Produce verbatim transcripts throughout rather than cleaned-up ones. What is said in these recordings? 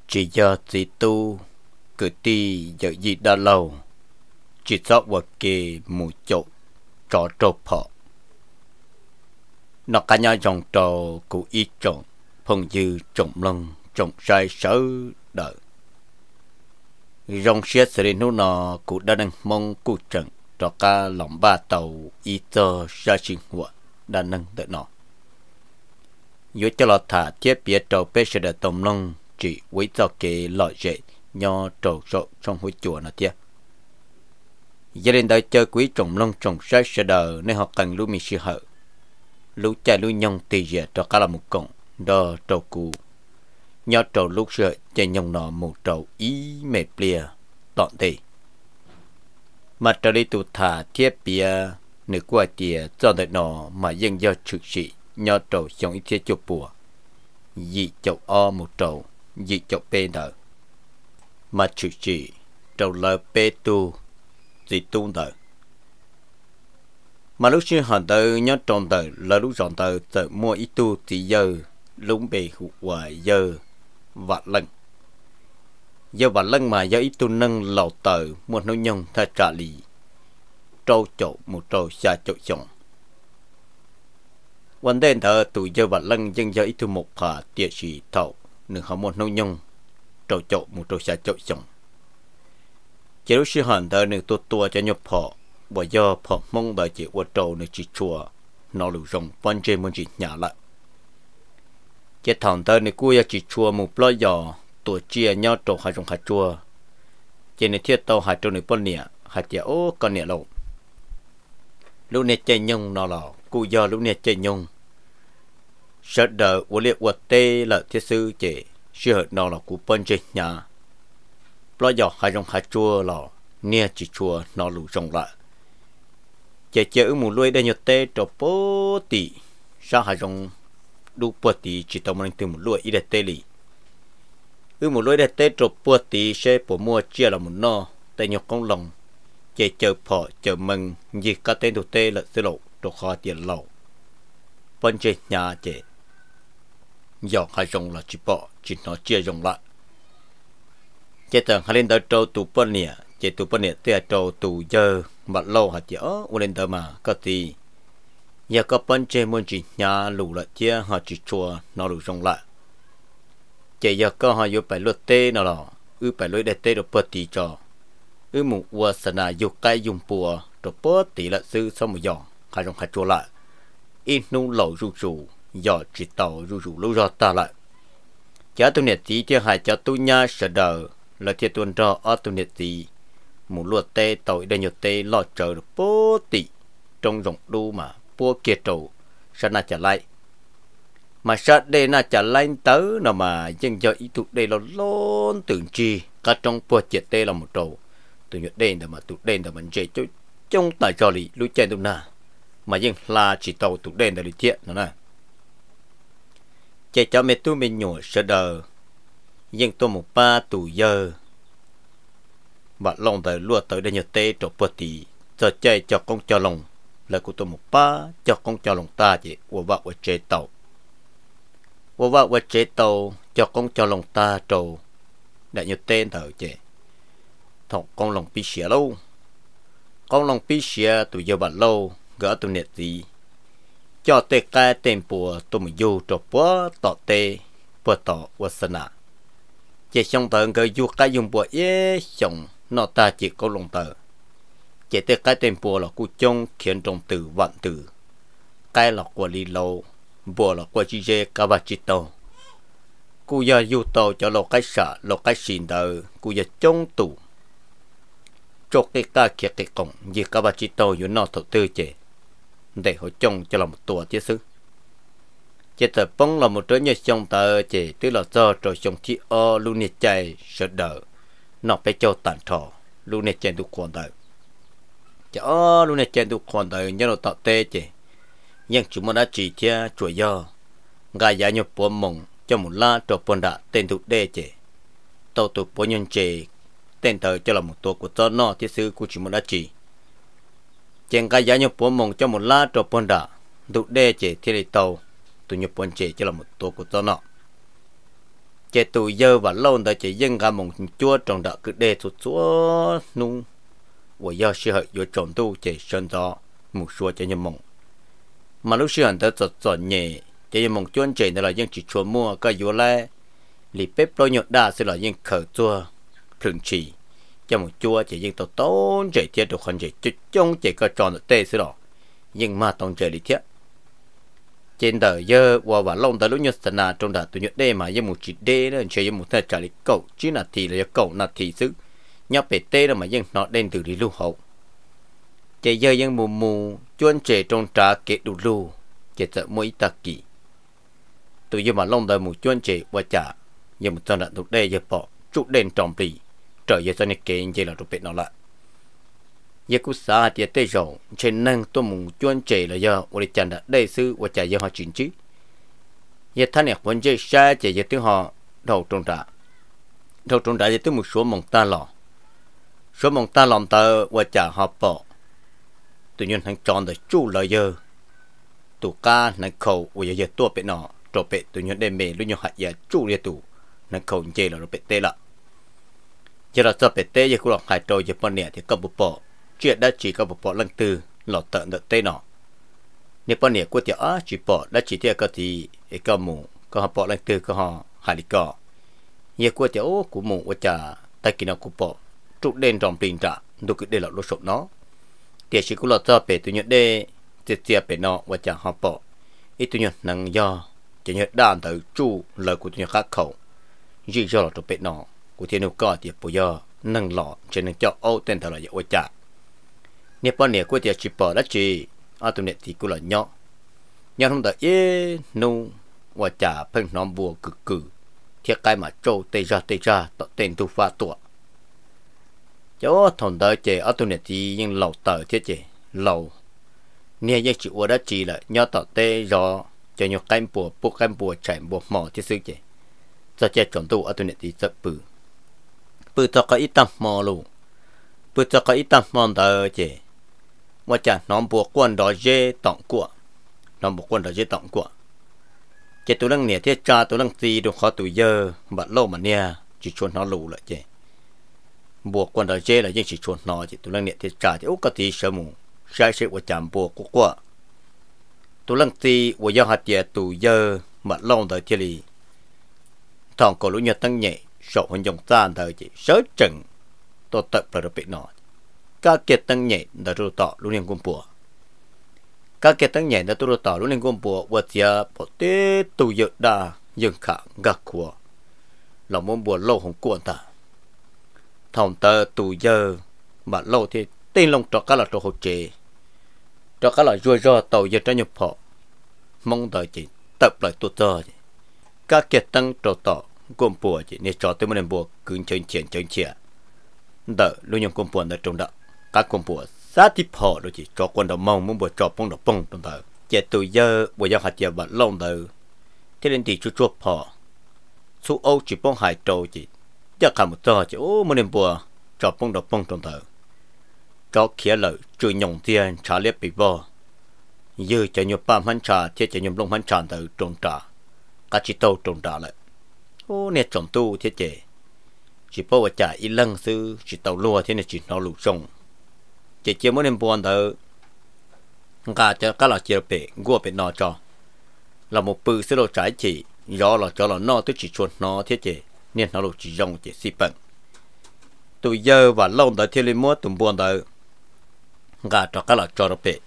chỉ do chỉ tu cứ ti giờ gì đã lâu chỉ cho vật kề mù chậu trò trâu phọ nó cả nhà dòng trâu cụ ít trồng phong dư trồng lông trồng sai sớ đợi dòng xe sẽ đến nó cụ đã đang mong cụ trận cho cả lòng ba tàu ít cho ra sinh hoạt đã nâng tới nó dưới cho lọt thả tiếp biệt trâu bê sẽ được tổng lông chỉ với cho kế lọ dễ nho trâu rộ trong hối chùa nó tiếp gia đình đời chơi quý trồng lông trồng sai sẽ đời nên họ cần lưu mình sự hở lưu chạy lưu nhông tì dẻ cho cả là một cổng đo trâu cù nho trâu lúc sợ chạy nhông nọ một trâu ý mệt bìa tọn tì mà trở đi tụ thả tiếp bìa nửa qua tìa cho đợi nọ mà dân do trực sĩ nho trâu sống ít thiết chụp bùa dị chậu o một trâu dị chậu bê nợ mà trực sĩ trâu lơ bê tu dị tu nợ mà lúc xưa hẳn tờ nhớ tròn tờ là lúc chọn tờ tờ mua ít tu thì giờ lúc bề hụt hoài giờ vặt lần giờ vặt lần mà giờ ít tu nâng lầu tờ một nông nhông thay trả lì trâu chậu một trâu xa chậu chồng vấn đề thờ tụ giờ vặt lần dân giờ ít tu một phà tiệt sĩ thầu nửa họ một nông nhông trâu chậu một trâu xa chậu chồng chỉ lúc xưa hẳn tờ nửa tua tua cho nhập họ bởi do phật mong đợi chị qua trâu nơi chị chùa nó lưu rồng văn trên muốn chị nhà lại chị thằng tơ này cua chị chùa một lo giò tuổi chia nhau trâu hai rồng hai chùa chị này thiết tàu hai trâu này bón nè hai chị ô con nè lâu lúc này chơi nhung nó là cua giò lúc này chơi nhung sợ đợi của liệt vật tê là thiết sư chị sư nó là của bón trên nhà lo giò hai rồng hai chùa là nè chị chùa nó lưu rồng lại chỉ chơi một lối đây nhật tê cho bố tỷ sao hai dòng đủ bố tỷ chỉ tao mình từ một lối ít tê lì ư một lối đây tê cho bố tỷ sẽ bố mua chia là một no tay nhọc công lòng chỉ chơi phò chơi mừng gì cả tên đồ tê là sơ lộ cho kho tiền lậu bên trên nhà chỉ dòng hai dòng là chỉ bỏ chỉ nó chia dòng lại chỉ tầng hai lên tới trâu tụ bên nè chỉ tụ bên nè tê trâu tụ giờ mà lâu hạt dở u lên tờ mà có gì giờ có bên trên muốn chỉ nhà lù lại chia họ chỉ chùa nó lù rong lại chỉ giờ có họ yêu phải luật tê nào đó ư phải lối để tê được bớt tí cho ư một vua sơn à yêu cái dùng bùa được bớt tí là sư sau một giò hai rong hai chùa lại in nung lẩu ru ru giò chỉ tàu ru ru lú ra ta lại chả tu nhiệt tí theo hai chả tu nhà sợ đời là theo tuần cho ở tu nhiệt tí một luật tê tội đây nhiều tê lo chờ được bố tỷ trong rộng đu mà bố kia trầu sao na trả lại mà sao đây na trả lại tới nào mà dân cho ý tụ đây là lon tưởng chi cả trong bố chết tê là một trầu từ nhật đen mà tụ đen là mình chơi cho trong tài trò lì lũ chơi tụ na mà dân là chỉ tàu tụ đen là lý thiện nó nè chơi cho mẹ tu mình nhổ sợ đờ dân tôi một ba tụ giờ bạn lòng tới lúa tới đây nhật tê trộn bớt tí cho chơi cho con cho lòng là của tôi một ba cho con cho lòng ta chị của vợ của chế tàu của vợ của chế tàu cho con cho lòng ta trâu đại nhật tên thở chị thằng con lòng pi xỉa lâu con lòng pi xỉa tụi giờ bạn lâu gỡ tụi nhiệt gì cho tê cái tên bùa tôi mình du trộn bớt tọt tê bớt tọt bớt sơn à chị xong tận cái du cái dùng bùa é xong nó ta chỉ có lòng tờ chỉ tới cái tên bùa là cô trông khiến trong từ vạn từ cái là của li lâu bùa là của chi dê cá bát chi tàu cô giờ du tàu cho lo cái sợ lo cái xin tờ cô giờ trông tủ chốt cái cá kia cái cổng gì cá bát chi tàuอยู่nó thổ tư chế để họ trông cho là một tua chứ xứ chỉ tờ bông là một đứa nhà xong tờ chế tức là do rồi xong thi o luôn nhiệt chạy sợ đỡ nó phải cho tàn thọ luôn này trên tu quan đời cho luôn này trên tu quan đời nhớ nó tạo tê chứ nhưng chúng mình đã chỉ theo chuỗi do gài giá nhập bốn mông cho một la cho bốn đã tên tu đê chứ tàu tu bốn nhân chế tên thời cho là một tổ của cho nó thiết sư của chúng mình đã chỉ trên gài giá nhập bốn mông cho một la cho bốn đã tu đê chứ thì tàu tu nhập bốn chế cho là một tổ của cho nó chế tụ giờ và lâu đó chế dân cả mong chúa trong đó cứ để chút chúa nung và giờ sẽ hợp với trong tu chế sơn đó một số chế nhân mong mà lúc xưa anh ta chọn chọn nhẹ chế nhân mong chuyên chế đó là dân chỉ chọn mua cái yếu lại lì bếp đôi nhột đa sẽ là dân khởi chúa thường chỉ cho một chúa chế dân tổ tốn chế thiết được hoàn chế chút trong chế cái tròn được tê sẽ là nhưng mà tổng chế lý thiết trên đời giờ và và long tới lúc nhật sana trong đó tụi nhật đê mà giờ một chỉ đê đó chơi giờ một thay trả lý cậu chứ là thì là cậu là thì sức nhóc bể tê đó mà dân nó đen từ đi lưu hậu chơi giờ dân mù mù chuyên chơi trong trà kệ đủ lưu chơi sợ mỗi ta kỳ tụi giờ mà long tới một chuyên chơi và trả giờ một trong đó tụi đê giờ bỏ trụ đen trong bì trời giờ cho nên kệ chơi là tụi bể nó lại giờ cú sa thì tê rồi trên năng tôi muốn chuyên chế là giờ tôi chẳng đã đại sư và trả giờ họ chuyển chứ giờท่านเนี่ยคนchơi sai chỉ giờ tiếng họ đầu trong trả đầu trong trả giờ tiếng một số mong ta lò số mong ta làm tờ và trả họ bỏ tự nhiên thằng chọn để chủ lời giờ tụ ca năng khẩu và giờ giờ tua bể nọ trộn bể tự nhiên đem về lúc nhau hạt giờ chủ liên tụ năng khẩu chơi là nó bể tê là giờ là cho bể tê giờ cũng là hai trôi giờ bọn này thì có bộ bỏ chuyện đã chỉ có một bộ lăng từ lọt tận được tê nọ nếu bọn này của tiểu á chỉ bỏ đã chỉ theo cái thì cái mù có họ bỏ lăng từ có họ hai lý cỏ nhiều của tiểu của mù của cha tay kia nó của bỏ trụ đen trong tình trạng đôi cứ để là lỗ sụp nó tiền chỉ của lọt cho bể tự nhiên đê tiệt tiệt bể nọ và cha họ bỏ ít tự nhiên năng do chỉ nhớ đàn tới chu lời của tự nhiên khác khẩu chỉ do là trụ bể nọ của thiên nô có tiệt bây giờ năng lọ trên năng cho ô tên thằng là vậy cha nếu bọn này của tiệt chỉ bỏ đã chỉ ở tụi này thì cũng là nhỏ nhỏ không đợi ế nu và trả phèn nón bùa cực cử thiết cái mà trâu tê ra tê ra tạo tên tu pha tụa cháu thằng đợi chế ở tụi này thì nhưng lẩu tờ thiết chế lẩu nè giờ chỉ qua đã chỉ là nhỏ tạo tê rồi cho nhỏ cái bùa buộc cái bùa chạy bùa mỏ thiết sư chế cho chế chọn tu ở tụi này thì rất bự bự cho cái ít tâm mò luôn bự cho cái ít tâm mò tờ chếว่าจะน้องบัวกวนดอเจต่องกัวน้องบัวกวนดอเจต่องกัวเจตัวเรื่องเนี่ยที่จ้าตัวเรื่องตีดูขอตัวเยอะบัดโลมันเนี่ยจีชวนน้องหลูเลยเจบัวกวนดอเจเลยยังจีชวนน้องจีตัวเรื่องเนี่ยที่จ้าที่อุกตีเสมูใช้เสว่าจำบัวกัวกัวตัวเรื่องตีว่ายังหัดเดียตัวเยอะบัดโลเดอที่ลีทองก็รู้เนี่ยตั้งใหญ่โฉมยงจานเดอจีเสือจังตัวเติบประดับหน่อยcác kiệt tăng nhẹ đã trụ tỏ lúc liên quân bùa các kiệt tăng nhẹ đã trụ tỏ lúc liên quân bùa vượt ra bỏ tê tù dự đà dừng khả gạc của lòng môn bùa lâu không cuộn ta thòng tờ tù giờ mà lâu thì tên lòng trọ các là trọ hỗ chế trọ các là rùa rò tàu giờ trái nhập họ mong đợi chỉ tập lại tụt giờ các kiệt tăng trọ tỏ quân bùa chỉ nên trọ tới một lần bùa cứ chơi chuyện chơi chuyện đợi lúc liên quân bùa ở trong đó các con bùa sát tiếp họ rồi chỉ cho quân đầu mông muốn bùa cho bông đầu bông trong đời chỉ từ giờ bùa giao hạt giờ bận lâu đời thế nên thì chú chuột họ số Âu chỉ bông hải trâu chỉ chắc cả một giờ chỉ ô muốn nên bùa cho bông đầu bông trong đời cho kia lợi trừ nhộng tiền trả liếp bị vò dư cho nhiều ba hắn trả thế cho nhiều lông hắn trả từ trong trả các chỉ tàu trong trả lại ô nè trồng tu thế chế chỉ bảo trả ít lần sư chỉ tàu lúa thế này chỉ nó lụt sông chỉ chỉ muốn đem buồn thở cả cho các là chia bể gua bể nọ cho là một bự sẽ đồ trái chỉ do là cho là nó tôi chỉ chuột nó thế chế nên nó lụt chỉ rong chỉ xí bẩn tụi giờ và lâu tới thiên liên mua tụi buồn thở cả cho các là cho đồ bể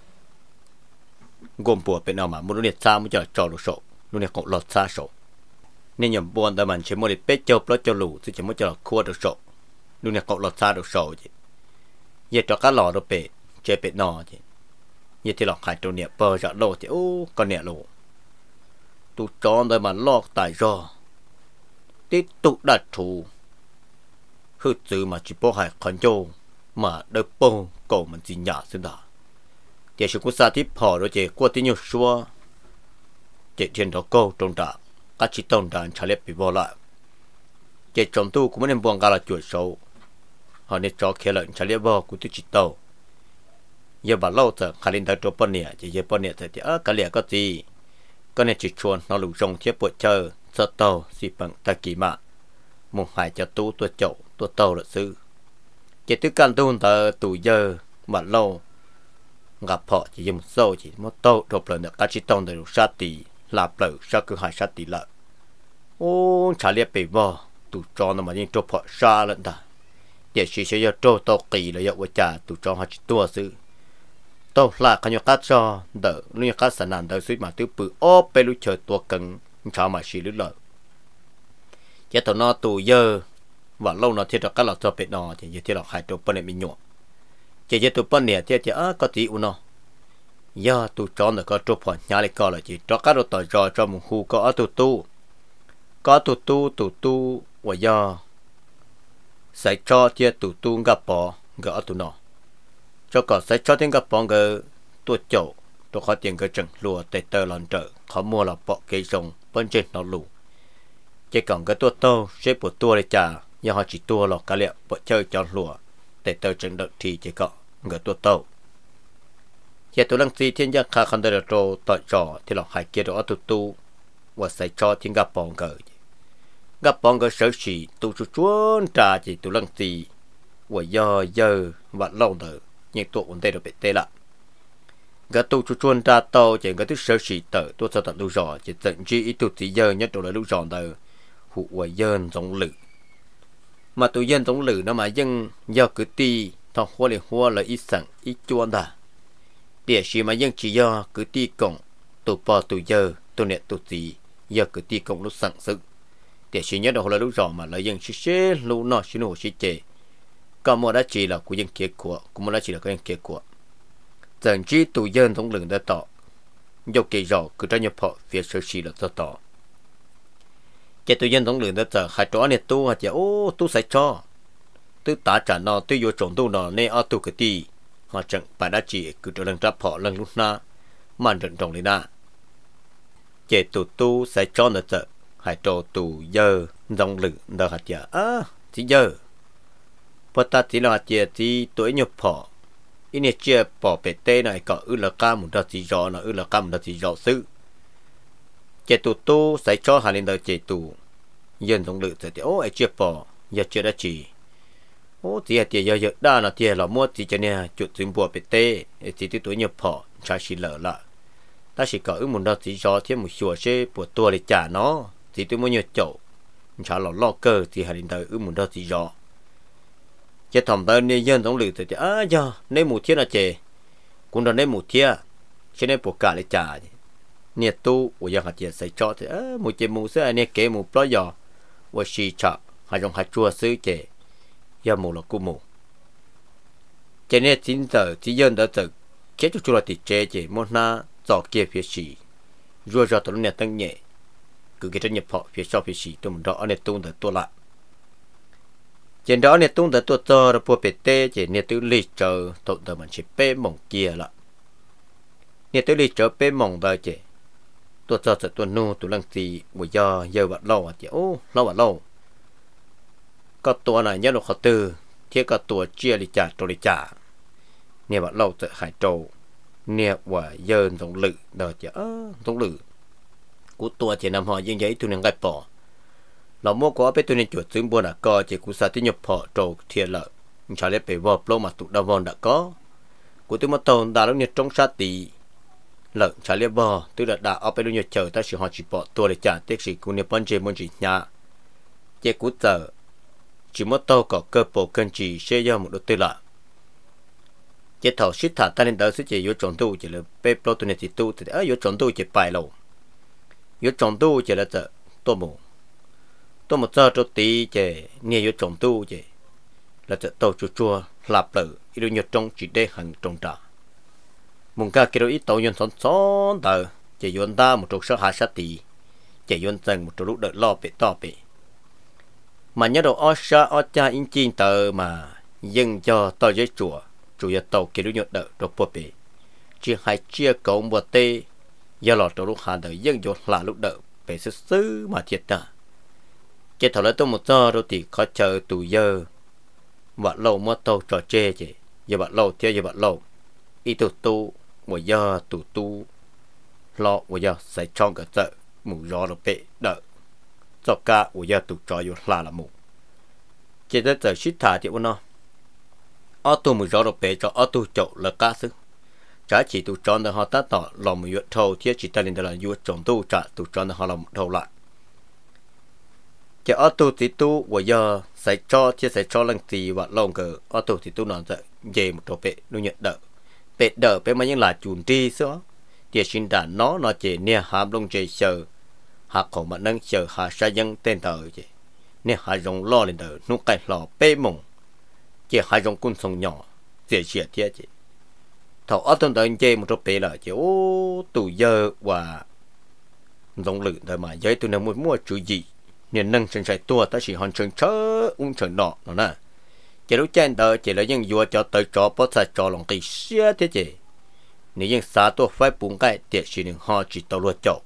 gồm bùa bể nào mà muốn liệt xa muốn cho cho đồ sổ luôn liệt cộng lọt xa sổ nên nhầm buồn tại mình chỉ muốn liệt bể chộp nó cho lù chứ chỉ muốn cho khua đồ sổ luôn liệt cộng lọt xa đồ sổ chứ giờ cho các lò đồ bể chơi bể nọ chứ giờ thì lọt khai trâu nè bờ ra lô thì ô con nè lô tụ tròn rồi mà lọt tại do tí tụ đặt thù hư từ mà chỉ bỏ hai con trâu mà đôi bông cổ mình chỉ nhỏ xíu đó thì sự quốc gia tiếp họ rồi chị qua tiếng nhiều xua chị trên đó câu trong đó các chị tông đàn trả lệ bị bỏ lại chị trong tu cũng nên buông cả là chuột xấu họ nên cho kia lợn trả lệ bỏ của tôi chị tàu giờ bà lâu giờ khai lên tới chỗ bọn nè chỉ giờ bọn nè thì ớ cả lẽ có gì có nên chỉ chuồn nó lù rong thiết bộ chờ sợ tàu xì bằng ta kỳ mạ một hai cho tu tua chậu tua tàu là sư chỉ tức căn tu tờ tù giờ mà lâu gặp họ chỉ dùng sâu chỉ mất tàu đột lần được các chi tông từ sát tỷ lạp lợ sao cứ hai sát tỷ lợ ô trả liệt bị vò tụ cho nó mà những trộn họ xa lận ta để chỉ sẽ cho tàu kỳ là dạo trả tụ cho họ chỉ tua sư tàu là cái nhóc cát cho đỡ lúc cát sản nạn đỡ suy mà tiêu bự ô bê lúc chờ tua cứng cho mà xí lưỡi lợ chỉ tàu nó tụ giờ và lâu nó thiết được các lọ cho bể nó thì thiết được hai tụ bên này mình nhọ chỉ chỉ tụ bên này thì chỉ à có tí u nó giờ tụ cho nó có trộn họ nhà lại có là chỉ cho các đồ tỏi rồi cho một khu có tụ tu có tụ tu tụ tu và giờ sẽ cho chia tụ tu gặp bỏ gỡ tụ nó cho có sẽ cho tiếng gặp bỏ gỡ tụ chậu tụ khó tiền gỡ chừng lùa tệ tơ lòn trợ khó mua là bỏ cây rồng bên trên nó lù chỉ còn cái tua tô xếp của tua để trả nhưng họ chỉ tua lọt cả liệu bỏ chơi cho lùa tệ tơ chừng đợt thì chỉ có gỡ tua tô giờ tụ lăng xì thiên gia khá khăn đời trò tỏi trò thì lọt hai kia đó tụ tu và sẽ cho tiếng gặp bỏ gỡ gặp bọn cái sở sĩ tụ chú chuôn trà chỉ tụ lăng xì và do giờ và lâu nữa nhưng tụ ổn định được bị tê lại cái tụ chú chuôn trà tàu chỉ cái thứ sở sĩ tờ tôi cho tận lưu rõ chỉ tận chi ít tụ chỉ giờ nhất đồ là lưu rõ tờ hụ và dân giống lử mà tụ dân giống lử nó mà dân do cứ ti thằng hoa liền hoa là ít sẵn ít chuôn ta địa sĩ mà dân chỉ do cứ ti cộng tụ bò tụ giờ tụ nẹt tụ gì do cứ ti cộng lúc sẵn sự để chỉ nhớ được là lúc rõ mà lợi dân chỉ xế lúc nọ chỉ nổ chỉ chè còn một đã chỉ là của dân kia của cũng một đã chỉ là cái dân kia của dần chỉ tụ dân thống lĩnh đã tỏ dọc kỳ rõ cứ cho nhập họ phía sở sĩ là cho tỏ cái tụ dân thống lĩnh đã tỏ hai chỗ này tu hả chị ô tu sẽ cho tu tả trả nó tu vô trộn tu nó nên ở tu cái gì họ chẳng phải đã chỉ cứ cho lần trap họ lần lúc na mà trận trồng lên na cái tụ tu sẽ cho nó tợ hai trò tù giờ dòng lử đờ hạt giờ à chỉ giờ bắt ta chỉ là hạt giờ thì tuổi nhập họ ý này chia bỏ bể tê này có ư là cam một đợt chỉ rõ là ư là cam một đợt chỉ rõ sự chế tù tu sẽ cho hai lên đời chế tù dân dòng lử thì ô ai chia bỏ giờ chưa đã chỉ ô thì hạt giờ giờ đa là tiền là mua thì cho nên chuột dùng bỏ bể tê thì tuổi nhập họ trái chỉ lỡ lại ta chỉ có ư một đợt chỉ rõ thêm một số chế của tua để trả nó thì tôi muốn nhớ chậu trả lọ lo cơ thì hai linh đời ư muốn đó thì rõ chế thầm tới nên dân giống lử thì à giờ nên một thiên là chè cũng là nên một thiên cho nên buộc cả để trả nè tu của dân hạt chè sẽ cho thì à một chè mù sữa này kể một bao giờ và xì chợ hai dòng hạt chua sữa chè giờ mù là cu mù cho nên chính giờ chỉ dân đã tự kết cho chua là thịt chè chè muốn na dò kia phía xì rồi cho tụi nó tăng nhẹ cứ cái tranh nhập họ phía sau phía xì tôi muốn rõ này tung được tua lại trên đó này tung được tua cho rồi bùa bể tê chỉ này tự lịch chờ tụi tụi mình chỉ bê mỏng kia lại này tự lịch chờ bê mỏng đời chỉ tua cho sẽ tua nu tụi lăng gì buổi giờ giờ bận lâu à chị ô lâu bận lâu có tua này nhớ được họ từ thiết có tua chia lịch trả trâu lịch trả này bận lâu sẽ hải trâu nè và giờ giống lự đời chứ giống lự của tôi chỉ nằm họ dân giấy tôi nên gai bỏ là mua có biết tôi nên chuột xuống buôn đã có chỉ của sa tí nhập họ trâu thiệt lợi trả lấy bể vọp lâu mà tụ đào vòn đã có của tôi mất tồn đã lúc nhiệt trong sát tí lợn trả lấy bò tôi đã đã ở bên lúc nhiệt chờ ta chỉ họ chỉ bỏ tôi để trả tiếc gì của nhiệt bắn chơi muốn chỉ nhà chỉ của giờ chỉ mất tàu có cơ bộ cân chỉ xe do một đôi tư lợi chỉ thầu shit thả ta nên đỡ sẽ chỉ vô trồng tu chỉ là bê pro tu này thì tu thì ở vô trồng tu chỉ bài lâu vô trồng tu chỉ là giờ tô mù tô một giờ cho tí chỉ nghe vô trồng tu chỉ là giờ tàu chua chua lạp lử ít đôi nhột trong chỉ để hàng trồng trà mùng ca kia đôi ít tàu nhon xón xón tờ chỉ vô ta một trục sáu hai sát tí chỉ vô dần một trục lúc đợi lo bị to bị mà nhớ đồ ở xa ở cha in chi tờ mà dừng cho tàu giấy chùa chủ yếu tàu kia đôi nhột đợi đồ bột bị chỉ hai chia cậu một tê do lọt trong lúc hà đời dân vô là lúc đợi về sức xứ mà thiệt ta chỉ thảo lấy tôi một giờ rồi thì có chờ tù giờ bạn lâu mất tàu trò chê chứ giờ bạn lâu theo giờ bạn lâu ít tụ tu một giờ tụ tu lo một giờ sẽ cho cái chợ mù gió được bể đợi cho cả một giờ tụ trò vô là là mù chỉ tới giờ shit thả thì nó ở tu một rõ được bé cho ở tu chậu là cá sức trái chỉ tu chọn được họ ta tỏ lòng một yuột thâu thiết chỉ ta lên là yuột chọn tu trả tu chọn được họ lòng thâu lại chỉ ở tu thì tu bây giờ sẽ cho thiết sẽ cho lần gì và lòng cờ ở tu thì tu nói vậy về một chỗ bé nó nhận đỡ bé đỡ bé mà những là chuẩn tri số thì xin đã nó nó chỉ nè hàm lông chơi sờ hạ khẩu mà nâng sờ hạ sa dân tên tờ chứ nè hạ rong lo lên tờ nó cái lò bé mông chỉ hai dòng quân sông nhỏ dễ dễ thế chứ thầu ở trong đời chơi một chỗ bé là chứ ô tụ giờ và dòng lử đời mà giấy tụi nó muốn mua chủ gì nên nâng chân chạy tua ta chỉ hoàn chân chớ ung chân nọ nó nè chỉ lúc trên đời chỉ là những vua cho tới cho bớt sai cho lòng kỳ xía thế chứ nếu những xã tua phải bùng cái tiệt chỉ những họ chỉ tàu lúa chậu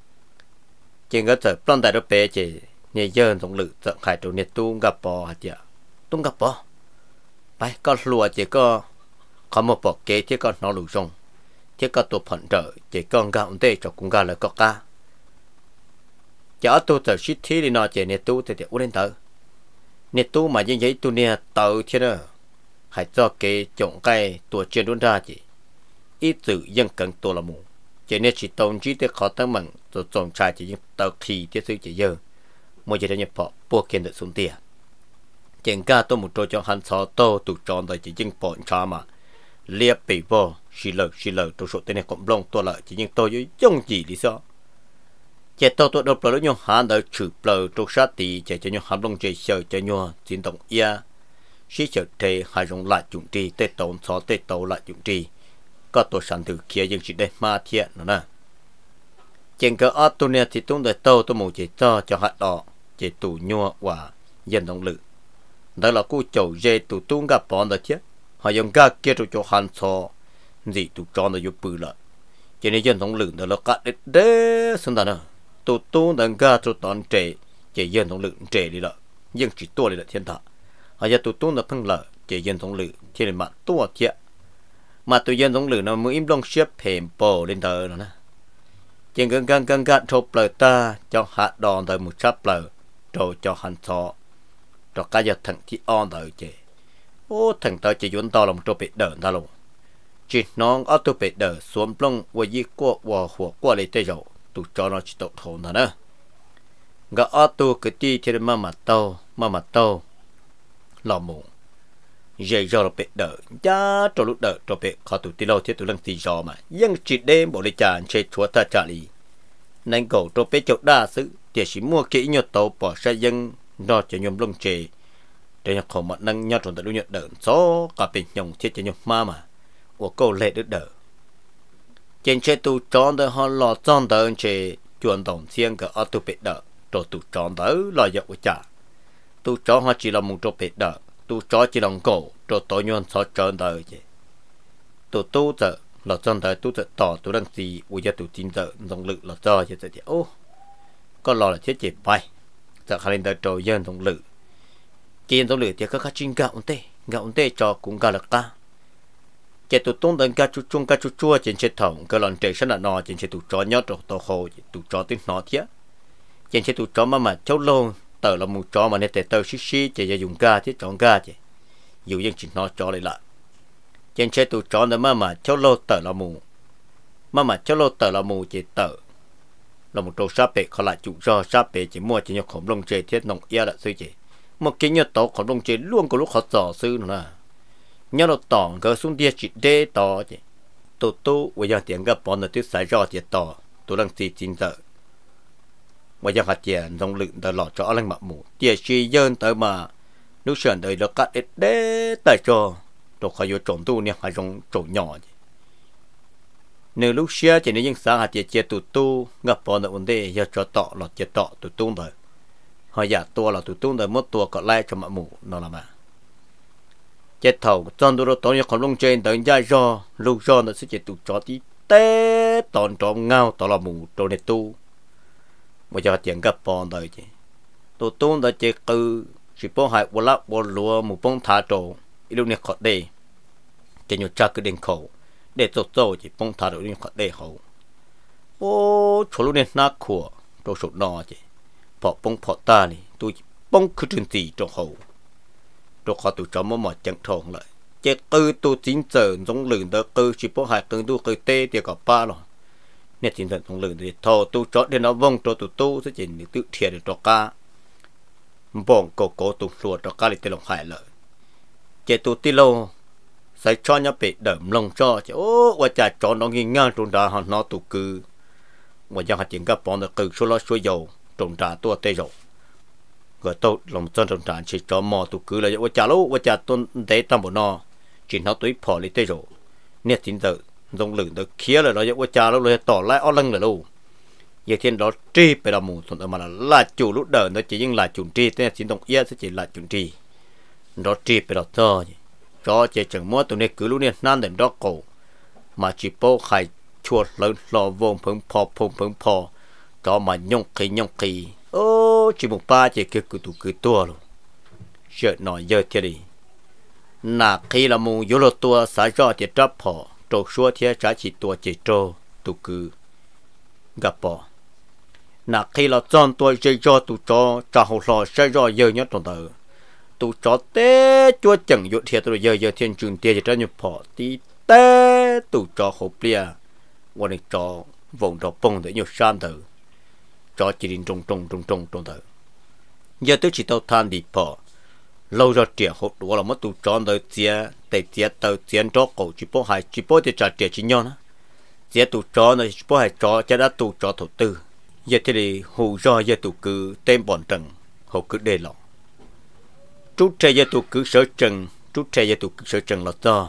chỉ có thể plan đại đó bé chứ nếu giờ dòng lử tận khai trâu nhiệt tu gặp bò hả chứ tung gặp bò phải có lúa chỉ có có một bộ kế chỉ có nó lù rong chỉ có tổ phận trợ chỉ con gạo tê cho cũng gạo là có cá chở tôi từ shit thi đi nó chỉ nè tu thì để uống lên tờ nè tu mà như vậy tu nè tờ thế đó hãy cho cái trồng cây tuổi trên đốn ra chỉ ít tự dân cần tôi là mù chỉ nè chỉ tồn chỉ để khó tăng bằng rồi trồng trái chỉ những tờ khi thế sự chỉ giờ mỗi giờ nhập họ buộc kiện được xuống tiền chẳng cả tôi một trò cho hắn sáu tô tụ tròn đời chỉ những bọn cha mà liệp bị vô xì lờ xì lờ tôi số tên này cũng long tôi lại chỉ những tôi với giống gì đi sao chỉ tôi tôi đọc lời nhau hắn đời chửi lời tôi sát thì chỉ cho nhau hắn long chơi sợ cho nhau chiến động ia xí chợ thế hai dòng lại dụng trì tết tốn sáu tết tàu lại dụng trì có tôi sản từ kia nhưng chỉ để ma thiện nữa nè chẳng cả ở tôi này thì tôi đời tôi tôi muốn chỉ cho cho hạt đỏ chỉ tụ nhau và dân động lực đó là cô chầu dê tụ tung gặp bọn đó chứ họ dùng ga kia tụ cho hắn so gì tụ tròn là vô bự lại cho nên dân thống lượng đó là cả đế đế xong đó tụ tung đang ga tụ toàn trẻ chỉ dân thống lượng trẻ đi lại dân chỉ tua đi lại thiên thọ họ giờ tụ tung là phân lợi chỉ dân thống lượng cho nên mà tua chứ mà tụ dân thống lượng nó mới im long xếp hẻm bò lên tờ rồi nè chỉ gần gần gần gần chụp lời ta cho hạt đòn tới một sắp lời rồi cho hắn so cho cả giờ thằng chị on tới chị ô thằng tới chị vốn to là một chỗ bị đỡ ta luôn chỉ non ở chỗ bị đỡ xuống plong và gì qua và火qua lấy tay rồi tụ cho nó chỉ tụ thốn thôi nữa gã ở chỗ cái tí thì mà mà tao mà mà tao lò mù dây do là bị đỡ cha cho lúc đỡ cho bị khó tụ tí lâu thì tụ lần tí do mà nhưng chỉ đêm bộ lấy chán chơi chúa ta trả lý nên cầu cho bị chỗ đa sự thì chỉ mua kỹ nhiều tàu bỏ xe dân nó cho nhom lông chè để nhập khẩu mặt năng nhau trong tại lưu nhận đỡ số cả bình nhung thiết cho nhom ma mà của câu lệ đỡ đỡ trên xe tu tròn đỡ họ lò tròn đỡ chè chuẩn tổng xiên cả ở tu bệt đỡ rồi tu tròn đỡ lò dọc của cha tu tròn họ chỉ là một chỗ bệt đỡ tu tròn chỉ là cổ rồi tối nhon sáu tròn đỡ chè tu tu giờ lò tròn đỡ tu giờ tỏ tu đang gì bây giờ tu tin giờ động lực lò cho chứ thì ô có lò là thiết chè bay giờ khai lên tới trồi dân thống lự kiên thống lự thì có các chuyên gạo tê gạo tê cho cũng gạo là ca chỉ tụ tung đến cá chú chung cá chú chua trên chế thòng cái lon trẻ rất là no trên chế tụ chó nhót rồi tàu hồ tụ chó tiếng nó thiệt trên chế tụ chó mà mà cháu lâu tờ là một chó mà nên tờ tờ xí xí chỉ dùng ga chứ chọn ga chứ dù dân chỉ nó chó lại lại trên chế tụ chó nữa mà mà cháu lâu tờ là mù mà mà cháu lâu tờ là mù chỉ tờ là một trâu sáp bể họ lại chủ do sáp bể chỉ mua chỉ nhập khổng lông chơi thiết nông ia là sư chỉ một cái nhật tàu khổng lông chơi luôn có lúc họ dò sư nữa nhớ nó tỏng gỡ xuống địa chỉ đê tỏ chứ tổ tu bây giờ tiếng gặp bọn nó tiếp xảy ra thì tỏ tôi đang xì chín giờ bây giờ hạt tiền dòng lượng tờ lọ cho lên mặt mù địa chỉ dân tới mà nước sườn đời nó cắt đê tại cho rồi khỏi vô trộn tu nè hay trong trộn nhỏ nếu lúc xưa chỉ nên những xã hạt chia tụ tu gặp bọn nó vấn đề giờ cho tọ là chia tọ tụ tu rồi họ giả tua là tụ tu rồi mất tua còn lại cho mặt mù nó là mà chết thầu trong đó tôi còn lông trên tới dài do lúc do nó sẽ chỉ tụ cho tí té toàn trong ngao tọ là mù đồ này tu bây giờ tiền gặp bọn rồi chứ tụ tu rồi chỉ cứ chỉ bỏ hại bỏ lắp bỏ lúa một bông thả trộn lúc này khó đây chỉ nhiều chắc cứ đến khẩu để cho tôi chỉ bông thả được những khoản đề hậu ô chỗ lúc này nát khủa tôi sụt nọ chứ bỏ bông bỏ ta này tôi bông cứ trên gì trong hậu tôi khó tụi chó mà mỏ chẳng thòng lại chế tư tôi chính giờ giống lửng đó tư chỉ có hai cưng tôi cơi tê thì có ba rồi nét chính giờ giống lửng thì thò tôi chó để nó vong cho tụi tôi sẽ chỉ tự thiệt được cho cá bỏng cổ cổ tụt ruột cho cá thì tự lòng hại lợi chế tụi tí lô sai cho nhá bị đầm lòng cho chứ ô và chả cho nó nghiêng ngang trong đà họ nó tụ cư và giờ hạt tiền các bọn nó cư số lo số dầu trong đà tua tê dầu rồi tôi lòng chân trong đà chỉ cho mò tụ cư là và chả lúc và chả tôn tế tâm của nó chỉ nó túi phò đi tê dầu nét chính giờ dòng lửng được khía là nó và chả lúc rồi tỏ lại o lăng là luôn giờ thiên đó tri về là mù thuận mà là là chủ lúc đời nó chỉ nhưng là chủ tri thế chính đồng ia sẽ chỉ là chủ tri đó tri về đó thôi cho chế chẳng mua tụi này cứ lúc này nan đến đó cổ mà chỉ bao khai chuột lớn lò vòng phồng phò phồng phồng phò cho mà nhông kỳ nhông kỳ ô chỉ một ba chỉ cứ cứ tụ cứ tua luôn sợ nói giờ thế đi nà khi là mù vô lô tua xả cho chỉ trap phò trâu xua thế trả chỉ tua chỉ trâu tụ cứ gặp bỏ nà khi là chọn tua chơi cho tụ cho trả hồ lò chơi cho giờ nhất trong đời tụ chó té chúa chẳng dụ thiệt rồi giờ giờ thiên trường tia chỉ cho nhập phò tí té tụ chó hộp liaวันนี้จอวงจอปงแต่อยู่ซ้ำเถอะจอจีนตรงตรงตรงตรงตรงเถอะgiờ tôi chỉ tao than đi phò lâu rồi trẻ hụt đó là mất tụ chó đời chia để chia tao chia chó cổ chỉ bỏ hai chỉ bỏ để trả trẻ chỉ nhau nữa chia tụ chó này chỉ bỏ hai chó cho đã tụ chó thổ tư giờ thì đi hù do giờ tụ cứ tên bọn trần hậu cứ đề lọ chút trẻ giờ tụ cứ sở trần chút trẻ giờ tụ cứ sở trần là to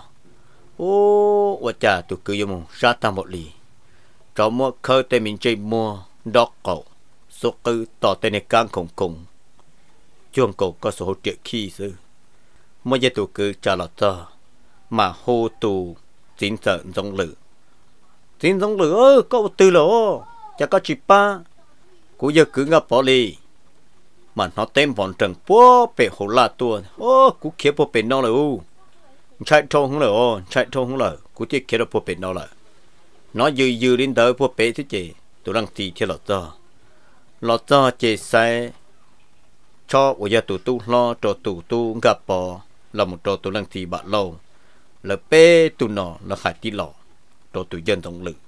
ô và cha tụ cứ dùng ra tam một lì cho mua khơi tên mình chơi mua đọc cổ số cứ tỏ tên này càng khủng khủng chuông cổ có số hỗ trợ khi xưa mỗi giờ tụ cứ trả lọt to mà hô tụ chính sợ giống lử chính giống lử ơ có một từ lỗ chả có chỉ ba cú giờ cứ ngập bỏ lì mà nó tên bọn trần bố bể hồ la tua ô cú kia bố bể nó là u chạy trâu không lỡ chạy trâu không lỡ cú tiếc kia bố bể nó là nó dư dư đến tới bố bể thế chị tôi đang tì theo lọt to lọt to chị sai cho bây giờ tụi tu lo cho tụi tu gặp bò là một trò tụi đang tì bạn lâu là bê tụi nó là khai tí lọ cho tụi dân tổng lực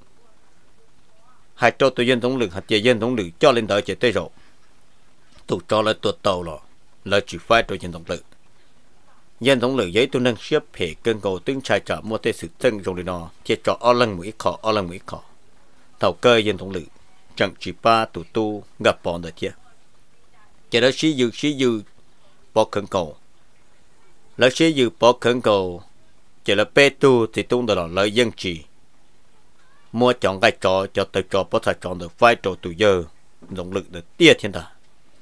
hai cho tụi dân tổng lực hạt chế dân tổng lực cho lên tới chế tê rồi tụi cho lại tụi tàu rồi là chỉ phải cho dân tổng lực dân tổng lực giấy tụi đang xếp hệ cân cầu tương trai trả mua tê sự chân rồi nó chế cho o lần mũi khó o lần mũi khó thầu cơ dân tổng lực chẳng chỉ ba tụi tu gặp bọn được chưa chế đó xí dư xí dư bỏ cân cầu là xí dư bỏ cân cầu chế là bê tu thì tung đó là lợi dân chỉ mua chọn cái trò cho tự trò có thể chọn được vai trò tụi giờ động lực được tia thiên ta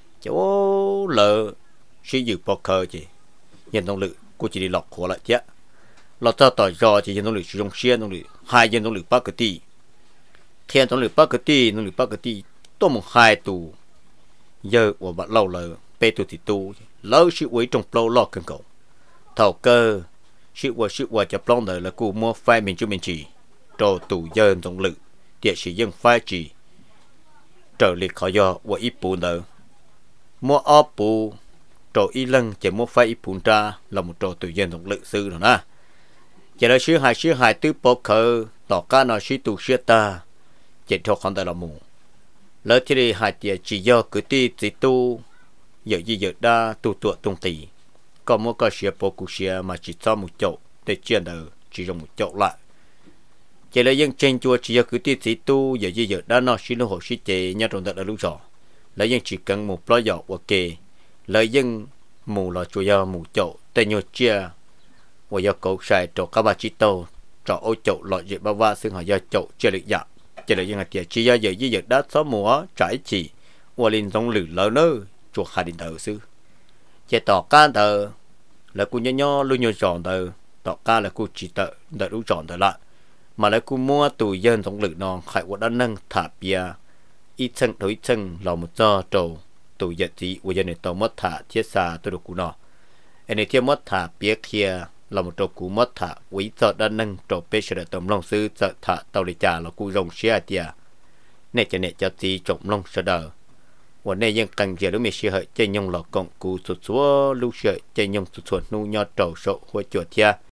chỗ lỡ sử dụng bọc khờ chị nhân động lực của chị đi lọc của lại chứ lọc cho tỏi do chị nhân động lực sử dụng xe động lực hai nhân động lực bắc cái ti thiên động lực bắc cái ti động lực bắc cái ti tôi một hai tù giờ của bạn lâu lỡ bê tu thì tu lỡ sự quấy trong lâu lọt cần cầu thầu cơ sự qua sự qua cho plong đời là cụ mua phai mình cho mình chỉ cho tù dân động lực địa chỉ dân phai chỉ trở liệt khỏi do của ít bùn đời mua ốp bù trò y lân chỉ mua phai ít bùn ra là một trò tù dân động lực sư rồi na chỉ là sư hai sư hai tứ bọc khờ tỏ ca nói sư tù sư ta chỉ thuộc không tại là mù lỡ thì đi hai tiệt chỉ do cứ ti chỉ tu giờ gì giờ đa tu tuột tung tì còn mua có xe bộ cụ xe mà chỉ cho một chỗ để chuyển đời chỉ dùng một chỗ lại chỉ là dân trên chùa chỉ cứ ti chỉ tu giờ gì giờ đa nó xin lỗi hồ sĩ chế nhớ trong đó là lúc rõ lấy dân chỉ cần một lo dọ ok lấy dân mù là chùa giờ mù chỗ tên nhớ chia và giờ cậu xài chỗ các bà chỉ tàu chỗ ô chỗ loại dễ bao va xưng họ giờ chỗ chưa được dạ chỉ là dân tiệt chỉ giờ giờ gì giờ đa số mùa trải chỉ và liền trong lử lớn nữa chùa hai điện tử sư chỉ tỏ can tờ là cô nhớ nhớ luôn nhớ chọn tờ tỏ ca là cô chỉ tờ đợi đủ chọn tờ lại mà lại cô mua tùy dân trong lử non khai của đa năng thả bia ít chân đối chân là một giờ trầu tùy giật gì của dân này tàu mất thả thiết xa tôi được cô nọ anh ấy thiết mất thả bia kia là một trầu cú mất thả quý giờ đa năng trầu bê sẽ tầm long sư sợ thả tàu để trả là cô rồng xe tia nè cho nè cho tí trộm long sợ đờ วันนี้ยังกันเจอรู้มีเชื่อใจยงหลอกกงกูสุดสัวลูกเชื่อใจยงสุดส่วนนู่ยอดโตโสหัวจวดเทีย